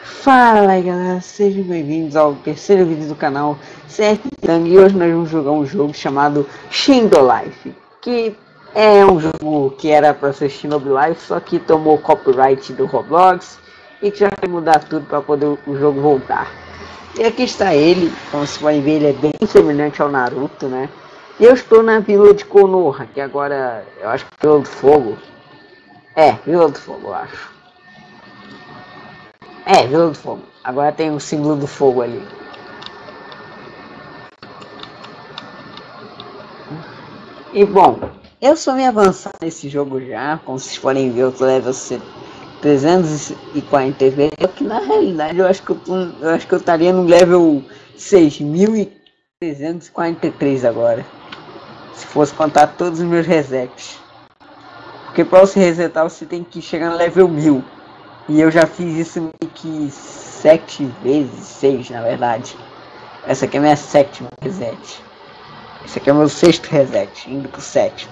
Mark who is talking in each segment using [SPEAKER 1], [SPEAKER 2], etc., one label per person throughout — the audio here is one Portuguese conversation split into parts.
[SPEAKER 1] Fala aí galera, sejam bem-vindos ao terceiro vídeo do canal CF Tango e hoje nós vamos jogar um jogo chamado Shindolife, que é um jogo que era para ser Shinobi Life, só que tomou copyright do Roblox e que já vai mudar tudo para poder o jogo voltar. E aqui está ele, como vocês podem ver, ele é bem semelhante ao Naruto, né? E eu estou na Vila de Konoha, que agora eu acho que é Vila do Fogo. Vila do Fogo, eu acho. Vila do Fogo. Agora tem o símbolo do fogo ali. E bom, eu sou meio avançado nesse jogo já. Como vocês podem ver, eu tô level 343. Que na realidade eu acho que eu estaria no level 6343 agora. Se fosse contar todos os meus resets. Porque para você resetar você tem que chegar no level 1000. E eu já fiz isso meio que 7 vezes, 6 na verdade. Essa aqui é minha sétima reset. Esse aqui é o meu sexto reset, indo pro sétimo.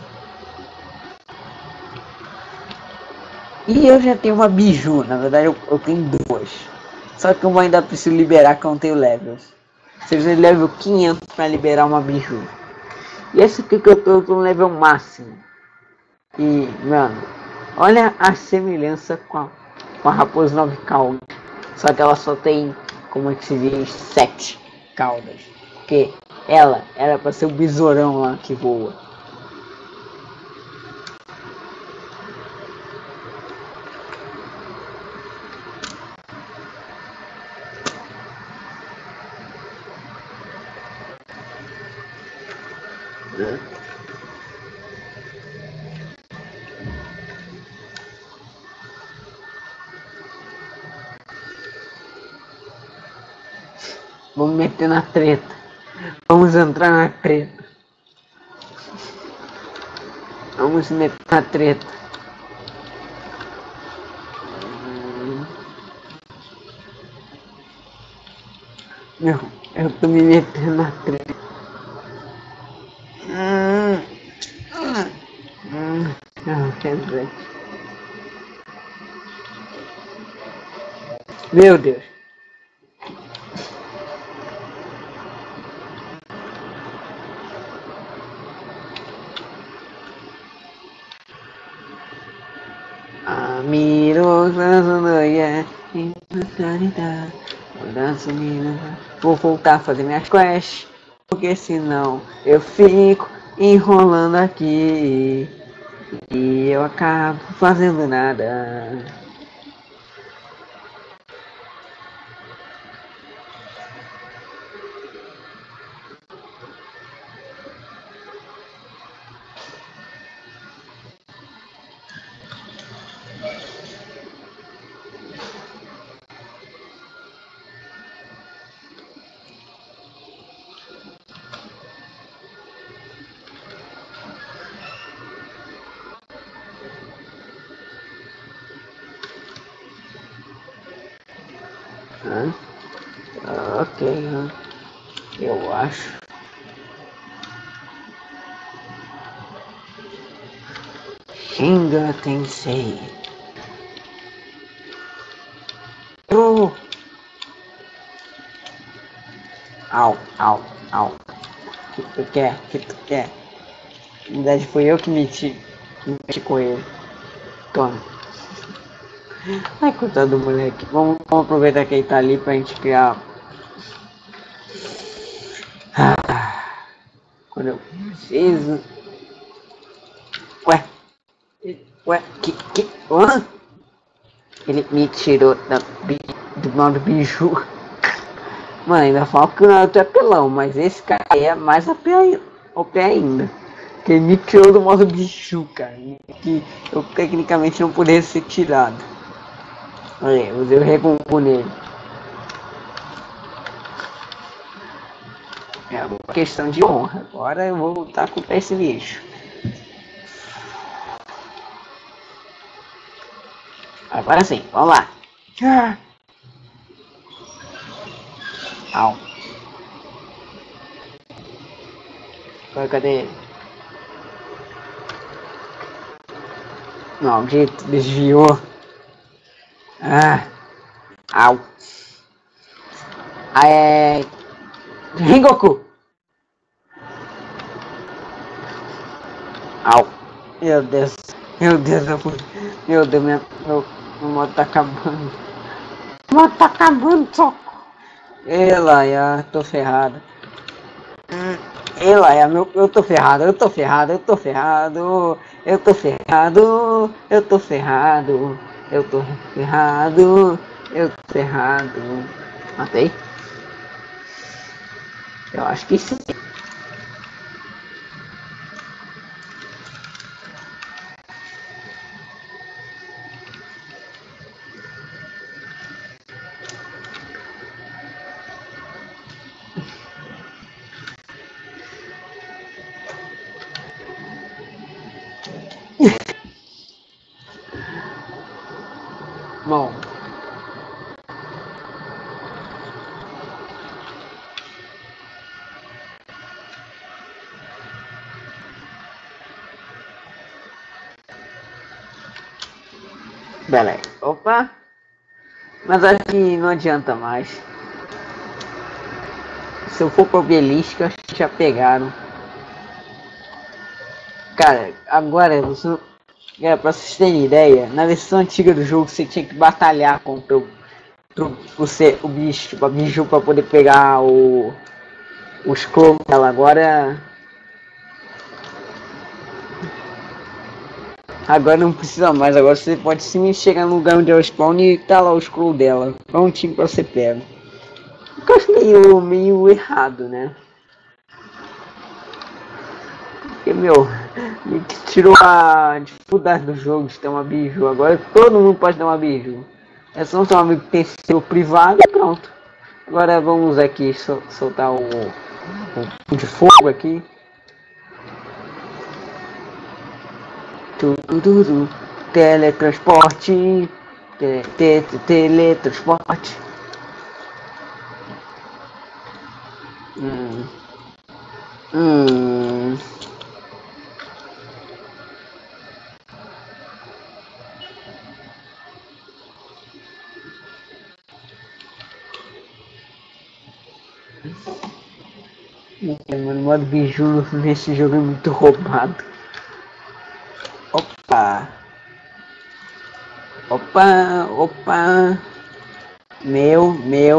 [SPEAKER 1] E eu já tenho uma biju, na verdade eu tenho duas. Só que eu ainda preciso liberar que eu não tenho levels. Seja level 500 para liberar uma biju. E esse aqui que eu tô no level máximo. E, mano, olha a semelhança com a raposa 9 caudas. Só que ela só tem, como é que se diz, 7 caudas. Porque ela era para ser o besourão lá que voa. Vamos meter na treta. Vamos entrar na treta. Vamos meter na treta. Meu, eu tô me metendo na treta. Não, quer dizer. Meu Deus. Amigos, vou voltar a fazer minhas quests, porque senão eu fico enrolando aqui e eu acabo fazendo nada. Ok, eu acho. Shinga Tensei. Au, au, au. O que tu quer? O que tu quer? Na verdade foi eu que meti com ele. Toma. Ai, coitado do moleque. Vamos aproveitar que ele tá ali pra gente criar. Quando eu preciso. Ué? Ué? Que? Hã? Ele me tirou do modo biju. Mano, ainda fala que o Naruto é pelão, mas esse cara aí é mais OP ainda. Que ele me tirou do modo bicho, cara. Que eu tecnicamente não poderia ser tirado. Olha, eu usei o recompo nele. É uma questão de honra. Agora eu vou lutar contra esse bicho. Agora sim, vamos lá. Au. Cadê ele? Maldito, desviou. Au. É... Rengoku. Au. Meu Deus. Meu Deus, meu Deus, meu modo tá acabando. O modo tá acabando, soco. Ela, tô ferrado. Ela, eu tô ferrado, eu tô ferrado, eu tô ferrado. Eu tô ferrado, eu tô ferrado. Eu tô ferrado, eu tô ferrado. Matei? Eu acho que sim. Bom, beleza. Opa, mas acho que não adianta mais. Se eu for pro obelisco, acho que já pegaram. Cara, agora, pra vocês terem ideia, na versão antiga do jogo você tinha que batalhar contra o bicho, a bicho pra poder pegar os clones dela. Agora não precisa mais, agora você pode sim chegar no lugar onde é o spawn e tá lá o scroll dela. Prontinho pra você pegar. O que eu acho meio errado, né? Porque, meu, meio que tirou a dificuldade do jogo de ter uma biju. Agora todo mundo pode ter uma biju. É só um amigo que tem seu privado e pronto. Agora vamos aqui soltar o de fogo aqui. Tudo, teletransporte, teletransporte. Hum, hum. Mano, o modo biju nesse jogo é muito roubado. Opa! Opa! Opa! Meu.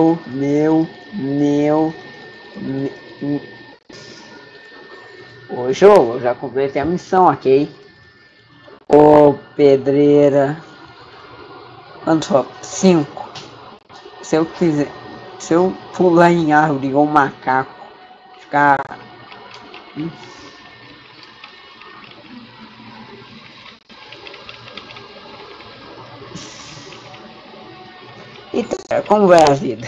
[SPEAKER 1] Ô jogo, já completei a missão, ok? Ô pedreira. Quanto só? 5. Se eu quiser. Se eu pular em árvore igual um macaco, ficar. Então, como vai a vida?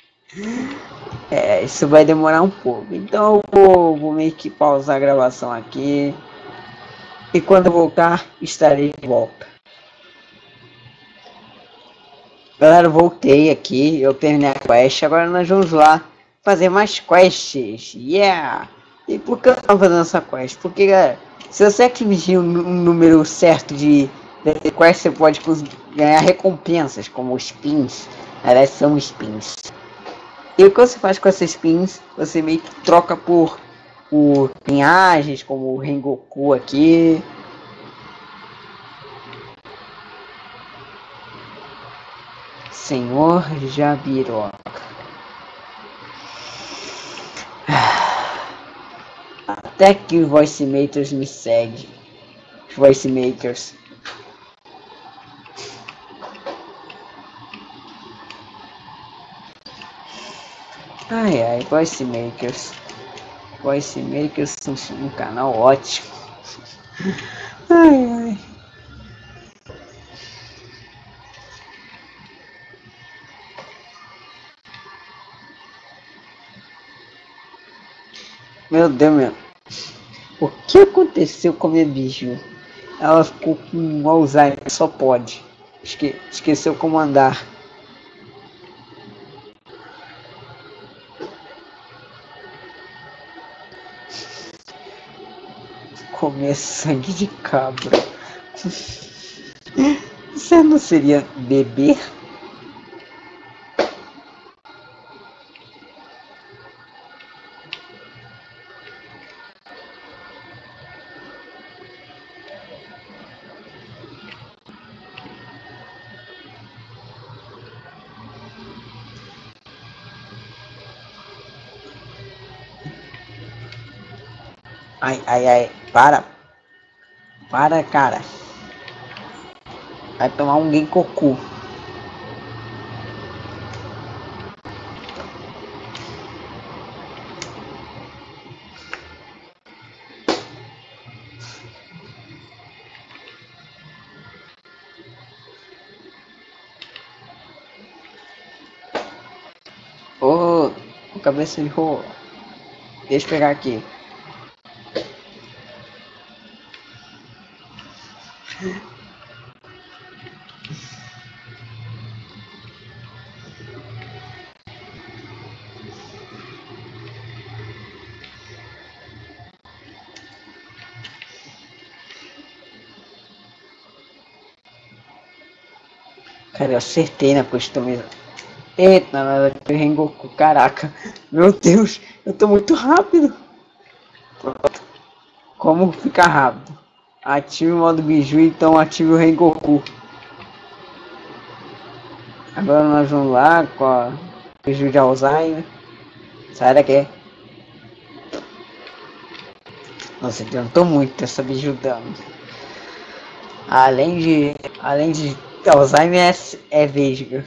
[SPEAKER 1] É, isso vai demorar um pouco. Então eu vou meio que pausar a gravação aqui. E quando eu voltar, estarei de volta. Galera, eu voltei aqui. Eu terminei a quest. Agora nós vamos lá fazer mais quests. Yeah! E por que eu estou fazendo essa quest? Porque, galera, se você atingir um número certo de quests, você pode ganhar recompensas, como spins. Elas são spins. E o que você faz com essas spins? Você meio que troca por linhagens, como o Rengoku aqui. Senhor Jabiroca. Até que os Voice Makers me seguem. Os Voice Makers. Ai, Voice Makers. Voice Makers são um canal ótimo. Ai. Meu Deus, meu. O que aconteceu com a minha bicho? Ela ficou com Alzheimer, só pode. Esqueceu como andar. Comer sangue de cabra. Você não seria beber? Ai, ai, ai. Para. Para, cara. Vai tomar um Gengoku. Ô, oh, cabeça de rolo. Deixa eu pegar aqui. Cara, eu acertei na customização. Eita, nada de Rengoku, caraca. Meu Deus, eu tô muito rápido. Como ficar rápido? Ative o modo Biju, então ative o Rengoku. Agora nós vamos lá com a Biju de Alzheimer. Sai daqui. Nossa, adiantou muito essa Biju dano. Além de Alzheimer é Vesga.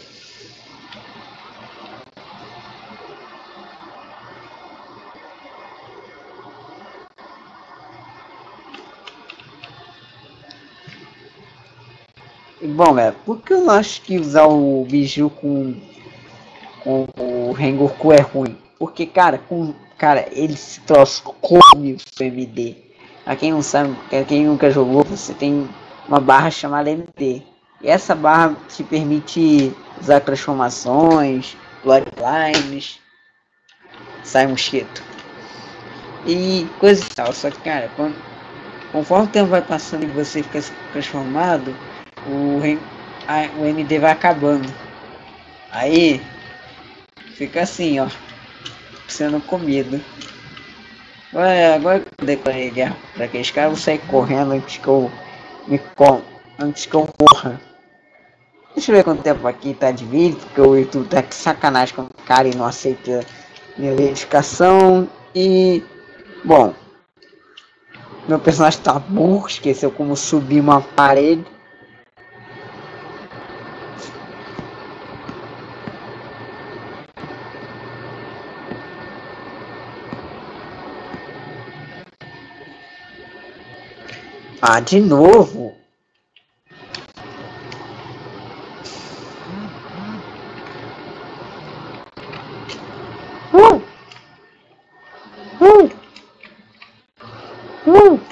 [SPEAKER 1] Bom, galera, por que eu acho que usar o Biju com o Rengoku é ruim? Porque, cara, ele se troço come o MD. Pra quem não sabe, quem nunca jogou, você tem uma barra chamada MD. E essa barra te permite usar transformações, bloodlines, sai mosquito e coisa e tal. Só que, cara, conforme o tempo vai passando e você fica transformado, o MD vai acabando. Aí fica assim, ó, sendo comido. Agora que eu declarei guerra pra aqueles caras, eu vou sair correndo antes que eu morra. Deixa eu ver quanto tempo aqui tá de vídeo, porque o YouTube tá de sacanagem com o cara e não aceita minha verificação. E, bom, meu personagem tá burro, esqueceu como subir uma parede. Ah, de novo? Uh! Uh! Uh!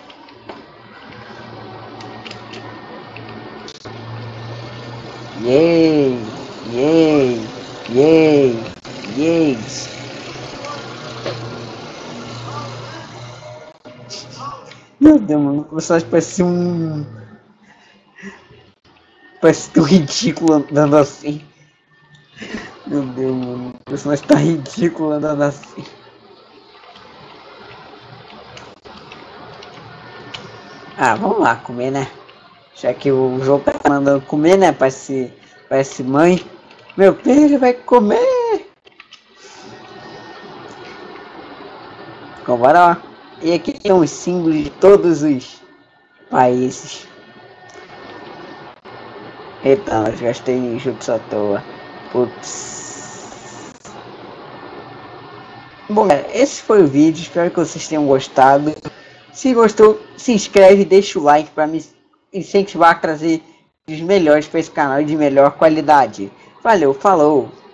[SPEAKER 1] Yay! Yay! Yay! Yay! Meu Deus, mano, o personagem parece um... Parece tão ridículo andando assim. Meu Deus, mano, o personagem tá ridículo andando assim. Ah, vamos lá comer, né? Já que o jogo tá mandando comer, né? Parece mãe. Meu filho vai comer! Então bora lá. E aqui tem os símbolos de todos os países. Eita, nós gastei jutsu à toa. Putz. Bom, galera, esse foi o vídeo. Espero que vocês tenham gostado. Se gostou, se inscreve e deixa o like para me incentivar a trazer os melhores para esse canal de melhor qualidade. Valeu, falou!